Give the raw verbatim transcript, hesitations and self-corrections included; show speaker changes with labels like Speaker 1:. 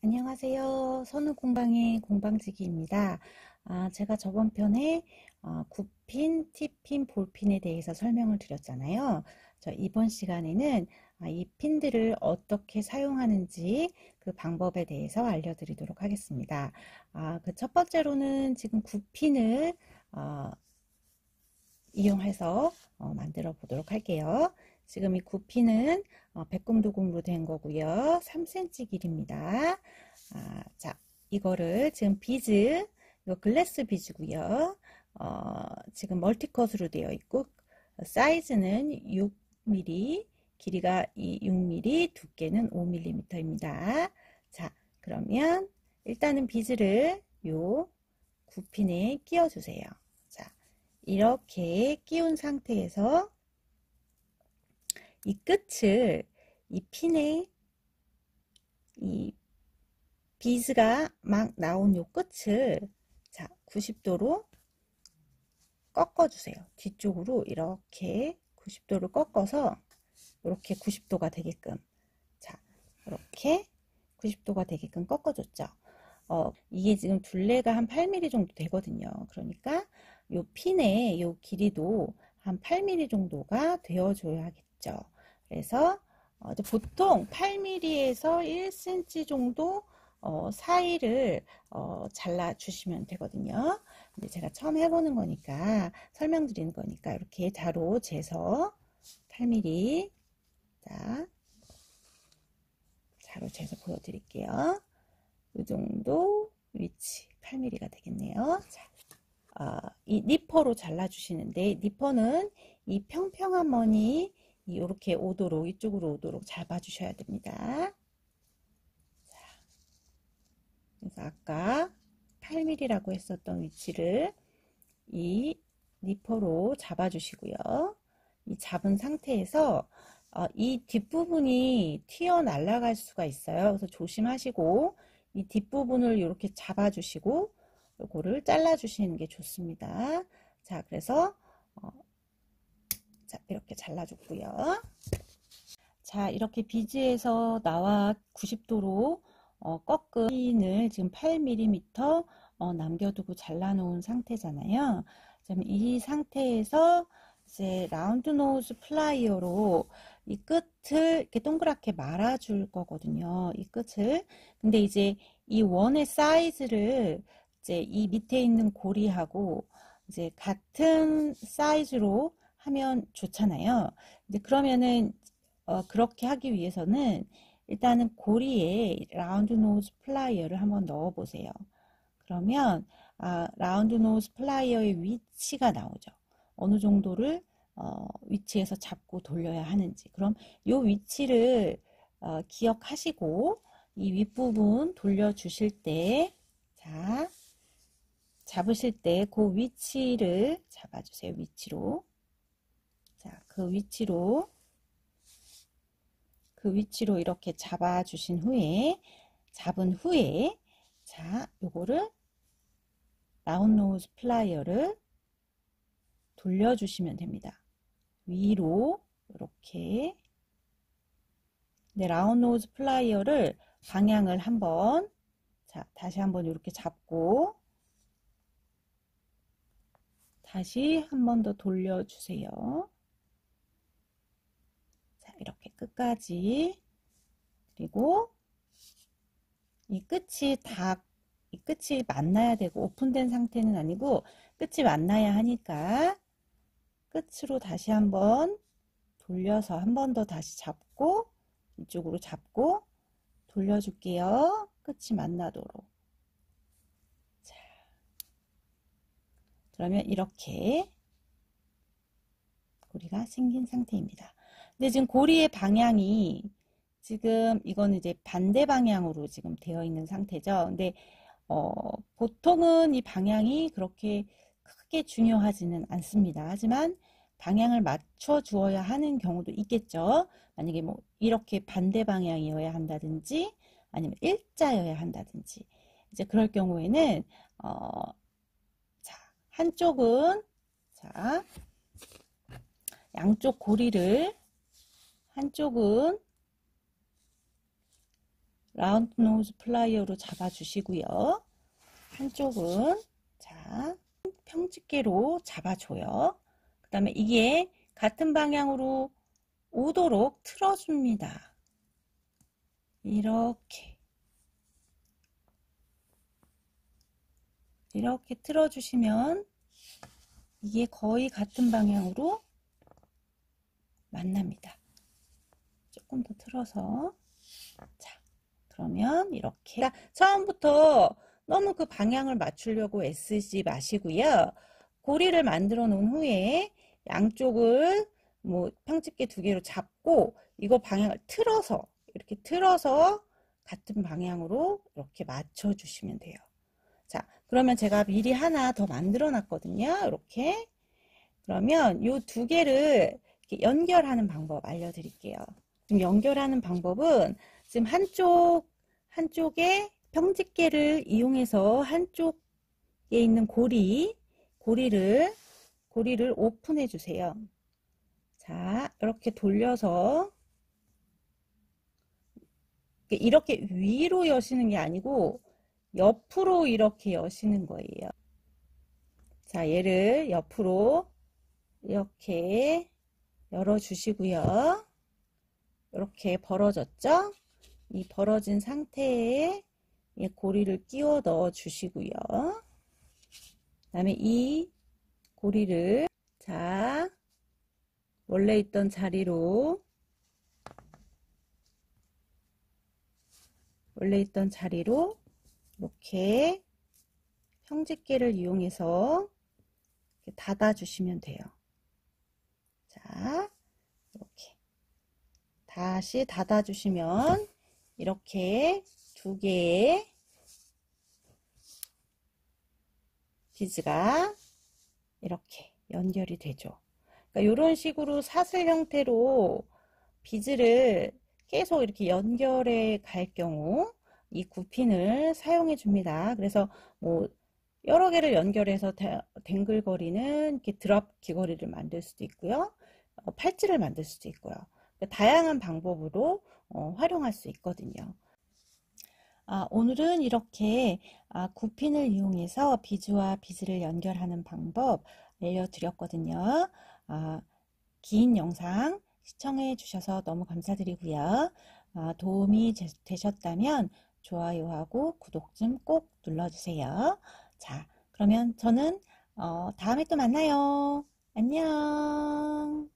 Speaker 1: 안녕하세요. 선우공방의 공방지기입니다. 아, 제가 저번 편에 어, 구핀, T핀, 볼핀에 대해서 설명을 드렸잖아요. 저 이번 시간에는 아, 이 핀들을 어떻게 사용하는지 그 방법에 대해서 알려드리도록 하겠습니다. 아, 그 첫 번째로는 지금 구핀을 어, 이용해서 어, 만들어 보도록 할게요. 지금 이 구핀은 어, 백금도금으로 된 거고요. 삼 센티미터 길입니다. 아, 자, 이거를 지금 비즈, 이거 글래스 비즈고요. 어, 지금 멀티컷으로 되어 있고 사이즈는 육 밀리미터, 길이가 육 밀리미터, 두께는 오 밀리미터입니다. 자, 그러면 일단은 비즈를 요 구핀에 끼워 주세요. 자, 이렇게 끼운 상태에서 이 끝을 이 핀에 이 비즈가 막 나온 요 끝을 자 구십 도로 꺾어 주세요. 뒤쪽으로 이렇게 구십 도를 꺾어서 이렇게 구십 도가 되게끔 자 이렇게 구십 도가 되게끔 꺾어 줬죠. 어, 이게 지금 둘레가 한 팔 밀리미터 정도 되거든요. 그러니까 요 핀의 요 길이도 한 팔 밀리미터 정도가 되어줘야겠죠. 그래서 어, 보통 팔 밀리미터에서 일 센티미터 정도 어, 사이를 어, 잘라 주시면 되거든요. 근데 제가 처음 해보는 거니까 설명드리는 거니까 이렇게 자로 재서 팔 밀리미터 자 자로 재서 보여드릴게요. 이 정도 위치 팔 밀리미터가 되겠네요. 자, 어, 이 니퍼로 잘라 주시는데 니퍼는 이 평평한 머니 이렇게 오도록 이쪽으로 오도록 잡아 주셔야 됩니다. 자, 그래서 아까 팔 밀리미터라고 했었던 위치를 이 니퍼로 잡아 주시고요. 이 잡은 상태에서 어, 이 뒷부분이 튀어 날아갈 수가 있어요. 그래서 조심하시고 이 뒷부분을 이렇게 잡아 주시고 요거를 잘라 주시는 게 좋습니다. 자, 그래서 어, 자, 이렇게 잘라줬고요. 자, 이렇게 비즈에서 나와 구십 도로 어, 꺾은 핀을 지금 팔 밀리미터 어, 남겨두고 잘라놓은 상태잖아요. 이 상태에서 이제 라운드 노즈 플라이어로 이 끝을 이렇게 동그랗게 말아줄 거거든요. 이 끝을. 근데 이제 이 원의 사이즈를 이제 이 밑에 있는 고리하고 이제 같은 사이즈로 하면 좋잖아요. 근데 그러면은 어, 그렇게 하기 위해서는 일단은 고리에 라운드 노즈 플라이어를 한번 넣어 보세요. 그러면 아, 라운드 노즈 플라이어의 위치가 나오죠. 어느 정도를 어, 위치에서 잡고 돌려야 하는지. 그럼 이 위치를 어, 기억하시고 이 윗부분 돌려 주실 때 자, 잡으실 때 그 위치를 잡아 주세요. 위치로. 자, 그 위치로 그 위치로 이렇게 잡아 주신 후에 잡은 후에 자, 요거를 라운드 노즈 플라이어를 돌려주시면 됩니다. 위로 이렇게 네, 라운드 노즈 플라이어를 방향을 한번 자 다시 한번 이렇게 잡고 다시 한 번 더 돌려주세요. 자, 이렇게 끝까지 그리고 이 끝이 다 이 끝이 만나야 되고 오픈된 상태는 아니고 끝이 만나야 하니까 끝으로 다시 한번 돌려서 한 번 더 다시 잡고 이쪽으로 잡고 돌려줄게요. 끝이 만나도록. 자, 그러면 이렇게 고리가 생긴 상태입니다. 근데 지금 고리의 방향이 지금 이거는 이제 반대 방향으로 지금 되어 있는 상태죠. 근데 어, 보통은 이 방향이 그렇게 크게 중요하지는 않습니다. 하지만 방향을 맞춰 주어야 하는 경우도 있겠죠. 만약에 뭐 이렇게 반대 방향이어야 한다든지 아니면 일자여야 한다든지 이제 그럴 경우에는 어, 자, 한쪽은 자, 양쪽 고리를 한쪽은 라운드 노즈 플라이어로 잡아주시고요. 한쪽은 자 평집게로 잡아줘요. 그 다음에 이게 같은 방향으로 오도록 틀어줍니다. 이렇게 이렇게 틀어주시면 이게 거의 같은 방향으로 만납니다. 조금 더 틀어서 자 그러면 이렇게 처음부터 너무 그 방향을 맞추려고 애쓰지 마시고요. 고리를 만들어 놓은 후에 양쪽을 뭐 평집게 두 개로 잡고 이거 방향을 틀어서 이렇게 틀어서 같은 방향으로 이렇게 맞춰 주시면 돼요. 자, 그러면 제가 미리 하나 더 만들어 놨거든요. 이렇게. 그러면 이 두 개를 이렇게 연결하는 방법 알려드릴게요. 지금 연결하는 방법은 지금 한쪽, 한쪽에 평집게를 이용해서 한쪽에 있는 고리, 고리를, 고리를 오픈해 주세요. 자, 이렇게 돌려서 이렇게 위로 여시는 게 아니고 옆으로 이렇게 여시는 거예요. 자, 얘를 옆으로 이렇게 열어 주시고요. 이렇게 벌어졌죠? 이 벌어진 상태에 이 고리를 끼워 넣어 주시고요. 그 다음에 이 고리를 자 원래 있던 자리로 원래 있던 자리로 이렇게 평집게를 이용해서 이렇게 닫아 주시면 돼요. 자, 이렇게 다시 닫아 주시면 이렇게 두 개의 비즈가 이렇게 연결이 되죠. 그러니까 이런 식으로 사슬 형태로 비즈를 계속 이렇게 연결해 갈 경우 이 구핀을 사용해 줍니다. 그래서 뭐 여러 개를 연결해서 댕글거리는 이렇게 드랍 귀걸이를 만들 수도 있고요. 어, 팔찌를 만들 수도 있고요. 그러니까 다양한 방법으로 어, 활용할 수 있거든요. 아, 오늘은 이렇게 아, 구핀을 이용해서 비즈와 비즈를 연결하는 방법 알려드렸거든요. 아, 긴 영상 시청해 주셔서 너무 감사드리고요. 아, 도움이 되셨다면 좋아요하고 구독 좀 꼭 눌러주세요. 자, 그러면 저는 어, 다음에 또 만나요. 안녕.